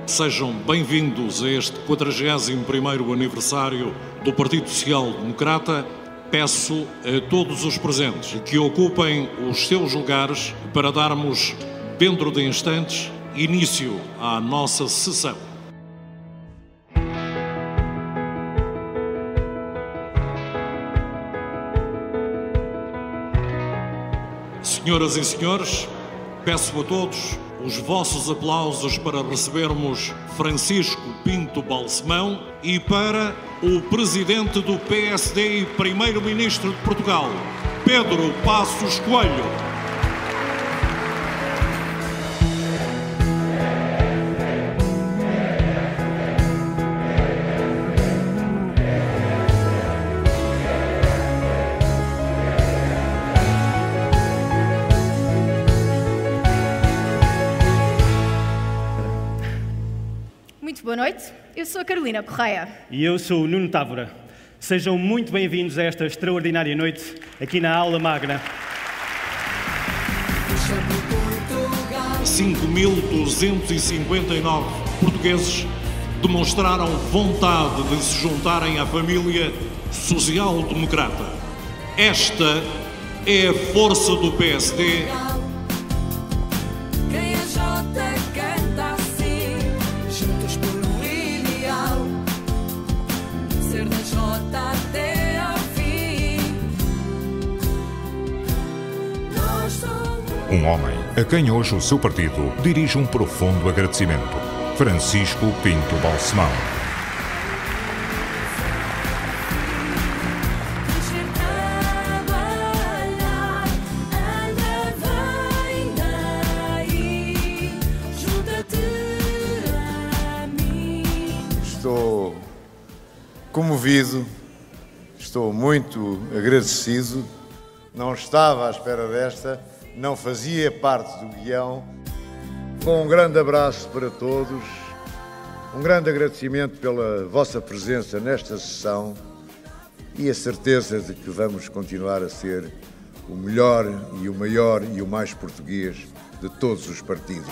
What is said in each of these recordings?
Sejam bem-vindos a este 41º aniversário do Partido Social Democrata. Peço a todos os presentes que ocupem os seus lugares para darmos, dentro de instantes, início à nossa sessão. Senhoras e senhores, peço a todos os vossos aplausos para recebermos Francisco Pinto Balsemão e para o Presidente do PSD e Primeiro-Ministro de Portugal, Pedro Passos Coelho. Muito boa noite, eu sou a Carolina Correia. E eu sou o Nuno Távora. Sejam muito bem-vindos a esta extraordinária noite aqui na Aula Magna. 5.259 portugueses demonstraram vontade de se juntarem à família social-democrata. Esta é a força do PSD. Um homem a quem hoje o seu partido dirige um profundo agradecimento. Francisco Pinto Balsemão. Estou comovido, estou muito agradecido. Não estava à espera desta. Não fazia parte do guião. Um grande abraço para todos, um grande agradecimento pela vossa presença nesta sessão e a certeza de que vamos continuar a ser o melhor e o maior e o mais português de todos os partidos.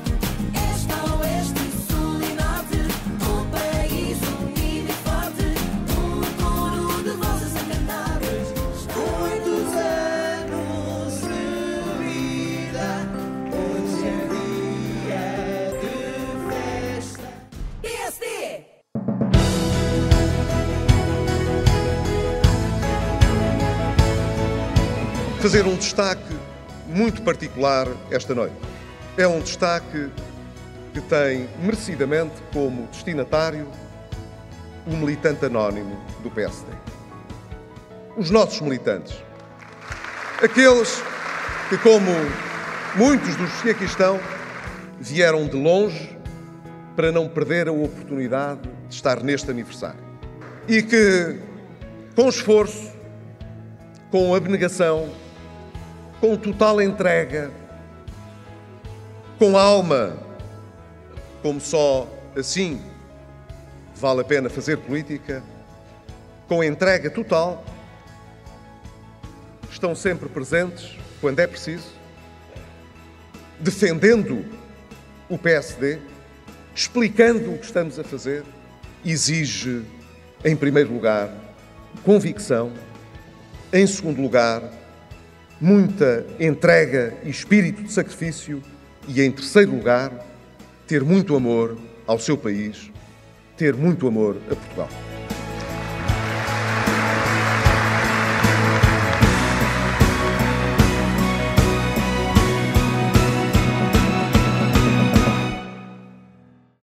Fazer um destaque muito particular esta noite. É um destaque que tem merecidamente como destinatário um militante anónimo do PSD. Os nossos militantes. Aqueles que, como muitos dos que aqui estão, vieram de longe para não perder a oportunidade de estar neste aniversário. E que, com esforço, com abnegação, com total entrega, com alma, como só assim vale a pena fazer política, com entrega total, estão sempre presentes quando é preciso, defendendo o PSD, explicando o que estamos a fazer, exige, em primeiro lugar, convicção, em segundo lugar, muita entrega e espírito de sacrifício e, em terceiro lugar, ter muito amor ao seu país, ter muito amor a Portugal.